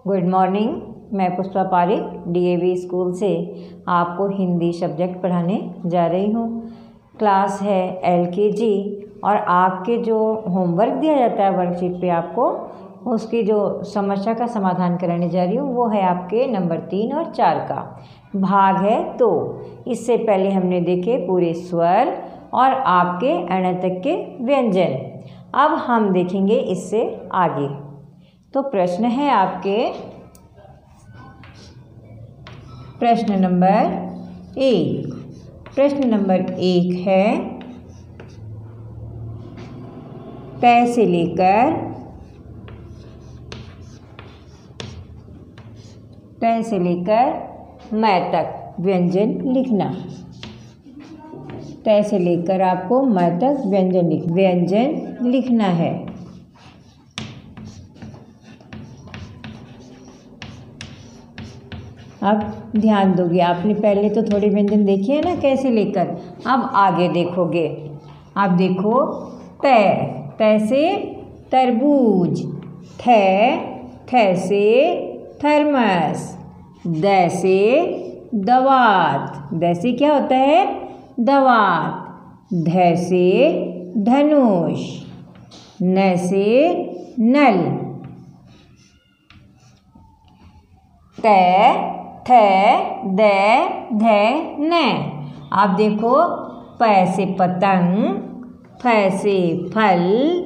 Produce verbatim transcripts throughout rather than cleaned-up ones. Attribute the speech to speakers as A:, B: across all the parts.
A: Good morning. मैं Pushpa Pareek DAV school से आपको हिंदी सब्जेक्ट पढ़ाने जा रही हूँ। क्लास है एलकेजी और आपके जो होमवर्क दिया जाता है वर्कशीट पे आपको उसकी जो समस्या का समाधान कराने जा रही हूँ वो है आपके नंबर तीन और चार का भाग है। तो इससे पहले हमने देखे पूरे स्वर और आपके अण तक के व्यंजन। अब हम देखेंगे इससे आगे। तो प्रश्न है आपके प्रश्न नंबर एक। प्रश्न नंबर एक है पै से लेकर पै से लेकर मै तक व्यंजन लिखना। तय से लेकर आपको मै तक व्यंजन लिख व्यंजन लिखना है। अब ध्यान दोगे, आपने पहले तो थोड़े व्यंजन देखे हैं ना कैसे लेकर, अब आगे देखोगे। अब देखो तय, तय से तरबूज, थ थ से थर्मस, द से दवात, द से क्या होता है दवात, ध से धनुष, न से नल, त थ द ध न। आप देखो प से पतंग, फ से फल,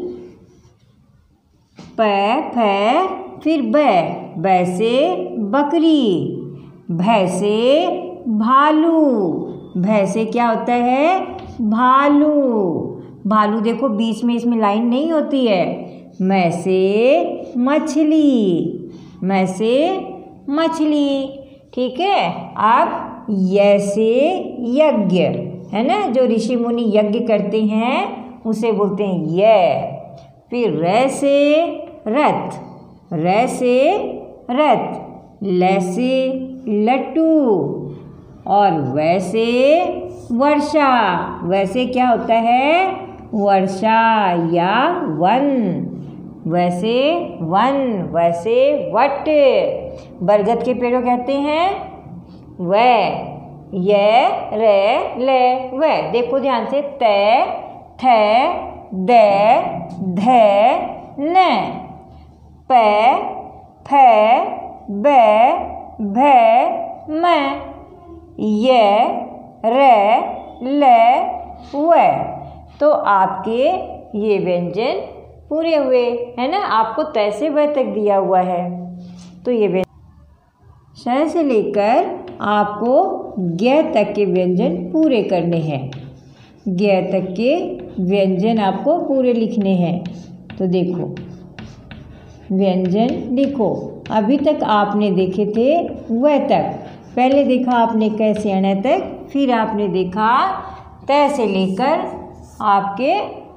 A: प फ फिर ब, ब से बकरी, भ से भालू, भ से क्या होता है भालू, भालू देखो बीच में इसमें लाइन नहीं होती है। म से मछली, म से मछली, ठीक है। अब य से यज्ञ है ना, जो ऋषि मुनि यज्ञ करते हैं उसे बोलते हैं य। फिर र से रथ, र से रथ, ल से लट्टू और व से वर्षा, व से क्या होता है वर्षा या वन, वैसे वन, वैसे वट, बरगद के पेड़ों कहते हैं व, य र ल व। देखो ध्यान से त थ द ध न, प फ ब भ म, य र ल व। तो आपके ये व्यंजन पूरे हुए है ना। आपको तय से व तक दिया हुआ है। तो ये व्यंजन श से लेकर आपको ज्ञ तक के व्यंजन पूरे करने हैं। ज्ञ तक के व्यंजन आपको पूरे लिखने हैं। तो देखो व्यंजन लिखो। अभी तक आपने देखे थे व तक, पहले देखा आपने कैसे अण तक, फिर आपने देखा तय से लेकर आपके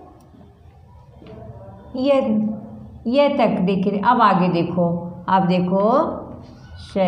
A: ये ये तक देखे। अब आगे देखो, अब देखो श,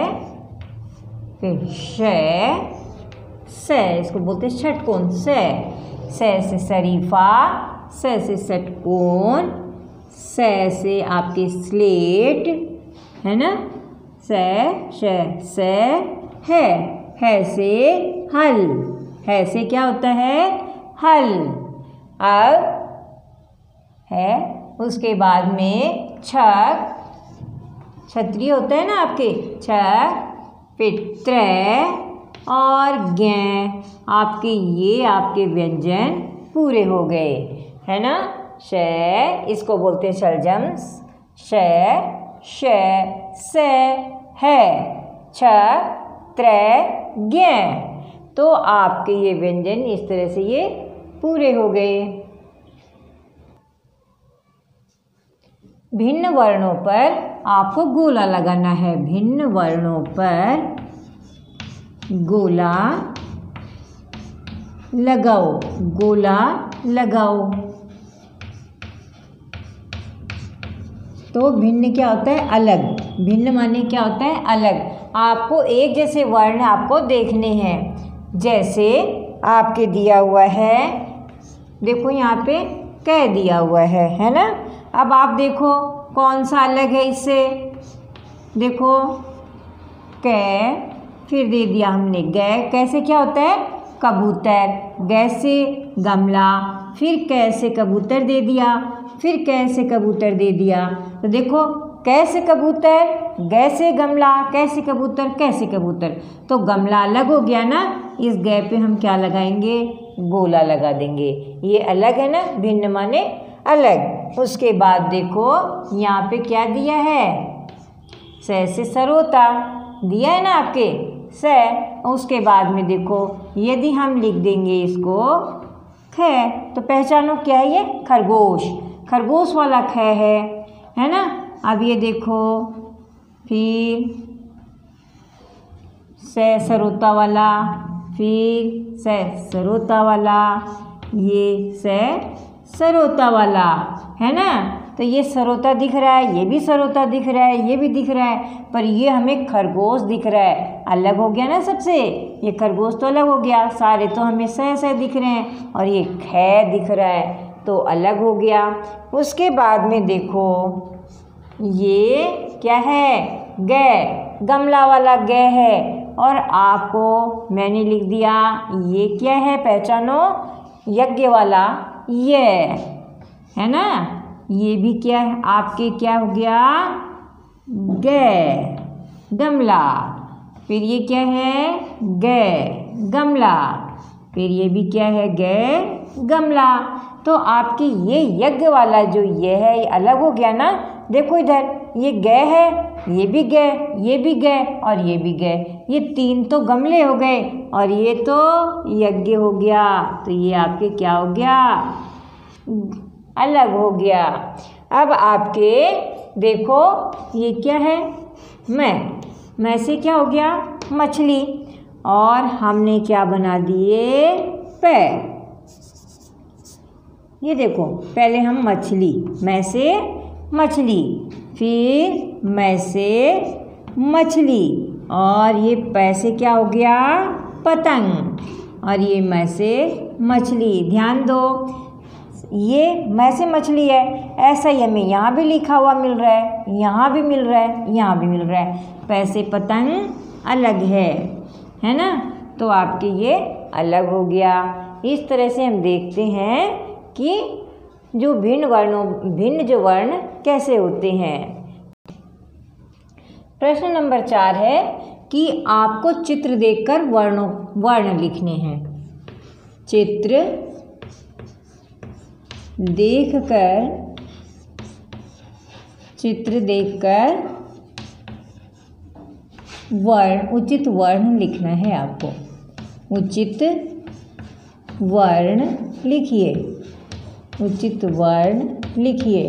A: फिर श, स, इसको बोलते हैं षटकोण स, स से शरीफा, स से षटकोण, स से आपके स्लेट है ना, स श स है, है से हल, है से क्या होता है हल। अब है उसके बाद में छक, छतरी होता है ना आपके छक, फिर त्रय और ज्ञ। आपके ये आपके व्यंजन पूरे हो गए है ना। श, इसको बोलते हैं शलजम, श श स है, छ त्रय ज्ञ। तो आपके ये व्यंजन इस तरह से ये पूरे हो गए। भिन्न वर्णों पर आपको गोला लगाना है। भिन्न वर्णों पर गोला लगाओ, गोला लगाओ। तो भिन्न क्या होता है अलग, भिन्न माने क्या होता है अलग। आपको एक जैसे वर्ण आपको देखने हैं। जैसे आपके दिया हुआ है, देखो यहाँ पे कह दिया हुआ है है ना। अब आप देखो कौन सा अलग है इससे, देखो कै, फिर दे दिया हमने गै, कैसे क्या होता है कबूतर, गै से गमला, फिर कैसे कबूतर दे दिया, फिर कैसे कबूतर दे दिया। तो देखो कैसे कबूतर, गै से गमला, कैसे कबूतर, कैसे कबूतर, तो गमला अलग हो गया ना, इस गै पे हम क्या लगाएंगे, गोला लगा देंगे। ये अलग है ना, भिन्न माने अलग। उसके बाद देखो यहाँ पे क्या दिया है, स से सरोता दिया है ना आपके स। उसके बाद में देखो यदि हम लिख देंगे इसको ख, तो पहचानो क्या है ये, खरगोश, खरगोश वाला ख है, है ना। अब ये देखो फिर स सरोता वाला, फिर स सरोता वाला, ये स सरोता वाला, है ना। तो ये सरोता दिख रहा है, ये भी सरोता दिख रहा है, ये भी दिख रहा है, पर ये हमें खरगोश दिख रहा है, अलग हो गया ना सबसे। ये खरगोश तो अलग हो गया, सारे तो हमें स स दिख रहे हैं, और ये ख दिख रहा है तो अलग हो गया। उसके बाद में देखो ये क्या है, गै, गमला वाला गै है, और आपको मैंने लिख दिया ये क्या है, पहचानो यज्ञ वाला ये, है ना। ये भी क्या है आपके, क्या हो गया गै, गमला, फिर ये क्या है गै, गमला, फिर ये भी क्या है गै, गमला। तो आपके ये यज्ञ वाला जो ये है ये अलग हो गया ना। देखो इधर ये गै है, ये भी गै, ये भी गै, और ये भी गै, ये तीन तो गमले हो गए, और ये तो यज्ञ हो गया। तो ये आपके क्या हो गया, अलग हो गया। अब आपके देखो ये क्या है, मैं, मैं से क्या हो गया मछली, और हमने क्या बना दिए पैर। ये देखो पहले हम मछली, मैं से मछली, फिर मैं से मछली, और ये पै से क्या हो गया पतंग, और ये मैं से मछली। ध्यान दो ये मैं से मछली है, ऐसा ही हमें यहाँ भी लिखा हुआ मिल रहा है, यहाँ भी मिल रहा है, यहाँ भी मिल रहा है। पै से पतंग अलग है, है ना। तो आपके ये अलग हो गया। इस तरह से हम देखते हैं कि जो भिन्न वर्णों भिन्न जो वर्ण कैसे होते हैं। प्रश्न नंबर चार है कि आपको चित्र देखकर वर्णों वर्ण लिखने हैं। चित्र देखकर चित्र देखकर वर्ण उचित वर्ण लिखना है आपको। उचित वर्ण लिखिए, उचित वर्ण लिखिए,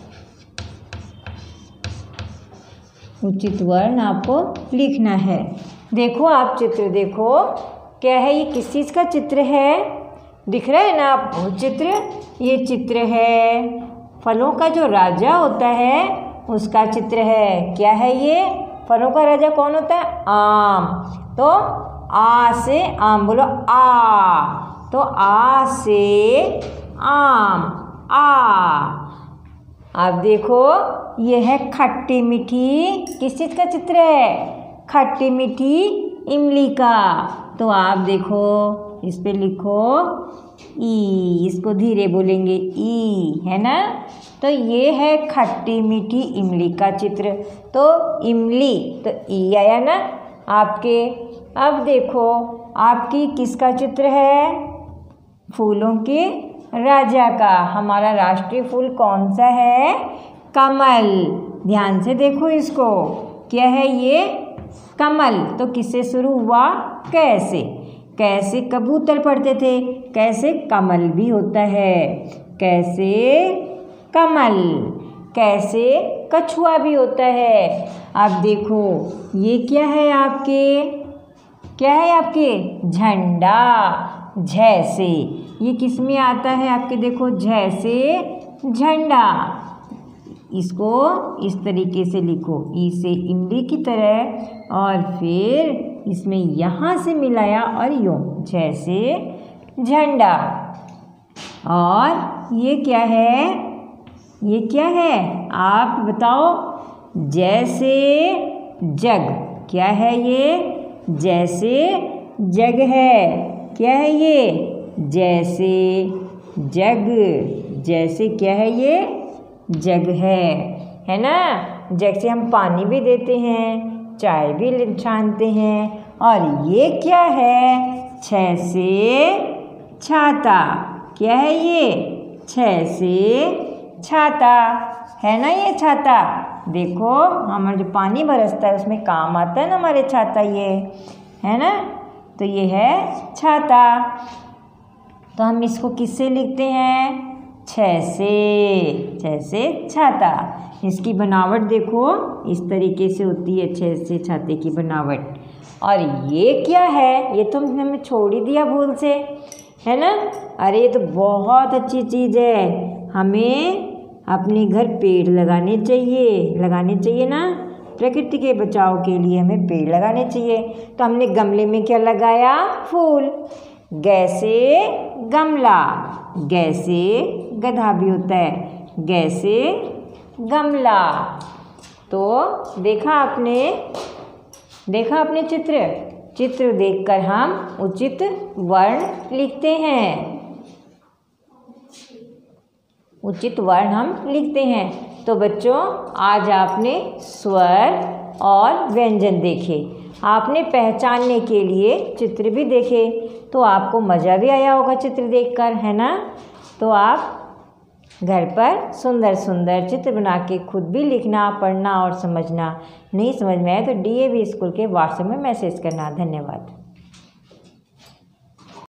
A: उचित वर्ण आपको लिखना है। देखो आप चित्र देखो, क्या है ये, किस चीज़ का चित्र है, दिख रहा है ना आपको चित्र। ये चित्र है फलों का जो राजा होता है उसका चित्र है। क्या है ये, फलों का राजा कौन होता है, आम। तो आ से आम बोलो, आ, तो आ से आम, आ। अब देखो ये है खट्टी मीठी, किस चीज़ का चित्र है, खट्टी मीठी इमली का। तो आप देखो इस पे लिखो ई, इसको धीरे बोलेंगे ई, है ना। तो ये है खट्टी मीठी इमली का चित्र। तो इमली, तो ई आया ना आपके। अब देखो आपकी किसका चित्र है, फूलों के राजा का। हमारा राष्ट्रीय फूल कौन सा है, कमल। ध्यान से देखो इसको, क्या है ये, कमल। तो किससे शुरू हुआ, कैसे, कैसे कबूतर पढ़ते थे, कैसे कमल भी होता है, कैसे कमल, कैसे कछुआ भी होता है। अब देखो ये क्या है आपके, क्या है आपके, झंडा, झैसे। ये किस में आता है आपके, देखो झैसे झंडा। इसको इस तरीके से लिखो, ई से इमली की तरह, और फिर इसमें यहाँ से मिलाया और यूँ, जैसे झंडा। और ये क्या है, ये क्या है आप बताओ, जैसे जग, क्या है ये? जैसे जग है। क्या है ये? जैसे जग, जैसे क्या है ये? जग है, है ना। जैसे हम पानी भी देते हैं, चाय भी छानते हैं। और ये क्या है? छ से छाता। क्या है ये? छ से छाता, है ना ये छाता। देखो हमारा जो पानी बरसता है उसमें काम आता है ना हमारे छाता, ये है ना। तो ये है छाता। तो हम इसको किससे लिखते हैं? छ से, छ से छाता। इसकी बनावट देखो इस तरीके से होती है, छ से छाते की बनावट। और ये क्या है? ये तो हमने छोड़ ही दिया भूल से, है ना। अरे ये तो बहुत अच्छी चीज़ है। हमें अपने घर पेड़ लगाने चाहिए, लगाने चाहिए ना। प्रकृति के बचाव के लिए हमें पेड़ लगाने चाहिए। तो हमने गमले में क्या लगाया? फूल। गैसे गमला, गैसे गधा भी होता है, गैसे गमला। तो देखा आपने, देखा आपने चित्र, चित्र देखकर हम उचित वर्ण लिखते हैं, उचित वर्ण हम लिखते हैं। तो बच्चों आज आपने स्वर और व्यंजन देखे, आपने पहचानने के लिए चित्र भी देखे। तो आपको मज़ा भी आया होगा चित्र देखकर, है ना। तो आप घर पर सुंदर सुंदर चित्र बना के खुद भी लिखना, पढ़ना और समझना। नहीं समझ में आए तो डी ए वी स्कूल के व्हाट्सएप में मैसेज करना। धन्यवाद।